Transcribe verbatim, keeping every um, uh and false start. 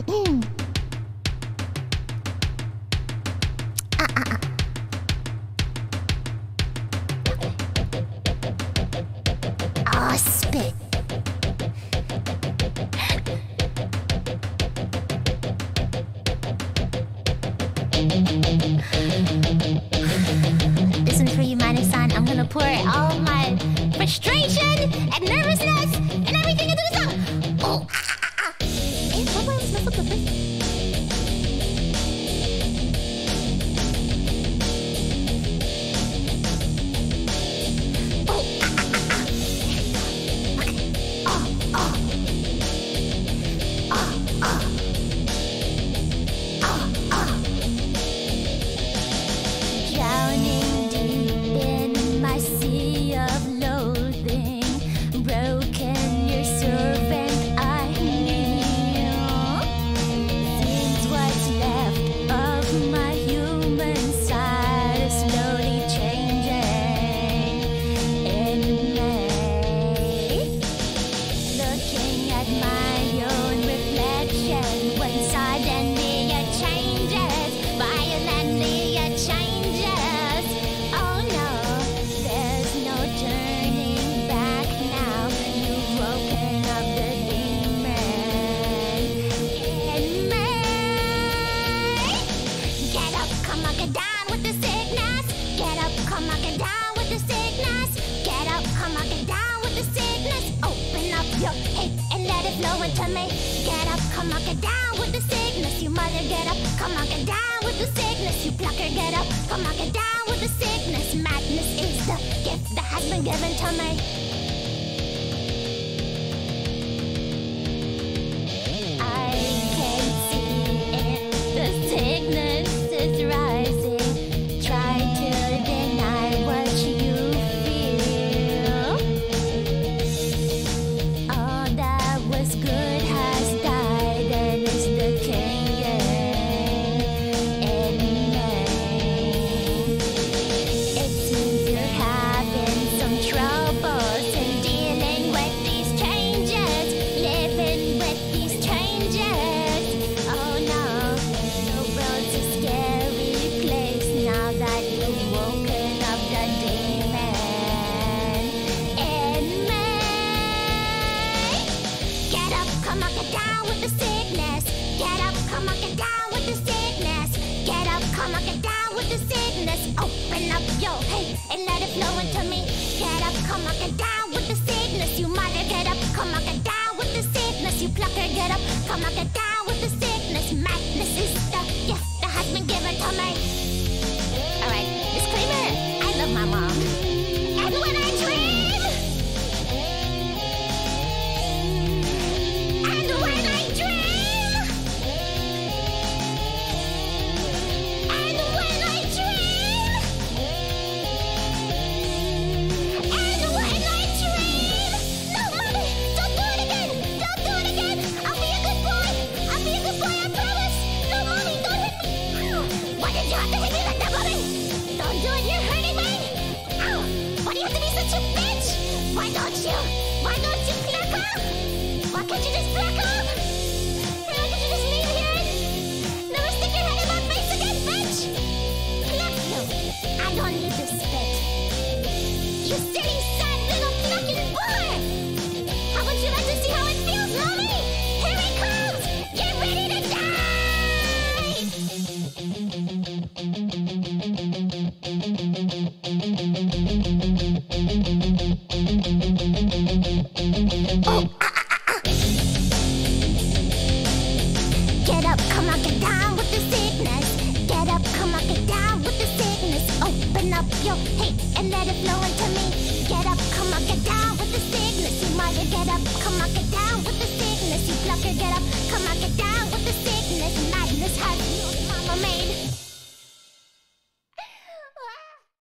Oh, spit. This one's for you, Mana-san. I'm gonna pour all of my frustration and nervousness and everything into the song. Oh, ah, ah, ah. Eh, what was the fuck? Drowning deep in my sea of loathing, broken your servant I kneel. Seems what's left of my human side is slowly changing in me. Looking at my own reflection, one suddenly it changes, violently it changes. Oh no, there's no turning back now. You've woken up the demon in me. Get up, come on, get down with the sickness. Get up, come on, get down with the sickness. Get up, come on, get down with the sickness. Open up your hate and let it flow into me. Get up, come on, get down with the sickness. You mother, get up, come on, get down with the sickness. You plucker, get up, come on, get down with the sickness. Madness is the gift that has been given to me. I can see it, the sickness is rising. Try to deny what you feel. All that was good has died and is decaying in me. It seems you're having some troubles in dealing with these changes, living with these changes. Oh no, the world's a scary place now that you've woken up the demon in me. Get up, come on, get down with the sickness. Get up, come on, get down with the sickness. Get up, come on, get down with the sickness. Open up your hate and let it flow into me. Get up, come on, get down with the sickness. You mother, get up, come on, get down with the sickness. You plucker, get up, come on, get down with the sickness. Madness is the gift that has been given to me. Alright, disclaimer, I love my mom. And when I dream, and when I dream, and when I dream, and when I dream. No, mommy, don't do it again. Don't do it again. I'll be a good boy. I'll be a good boy, I promise. No, mommy, don't hit me. Ow. Why did you have to hit me like that, mommy? Don't do it, you're hurting me. Ow. Why do you have to be such a bitch? Why don't you? Why don't you pluck up? Why can't you just pluck up? Why can't you just leave here? Never stick your head in my face again, bitch. Pluck. No, I don't need to spit. You silly, sad little plucking boy. How would you like to see how it feels, mommy? Here it comes. Get ready to die. Oh, ah, ah, ah, ah. Get up, come on, get down with the sickness. Get up, come on, get down with the sickness. Open up your hate and let it flow into me. Get up, come on, get down with the sickness. You mother, get up, come on, get down with the sickness. You plucker, get up, come on, get down with the sickness. Madness has you, mama made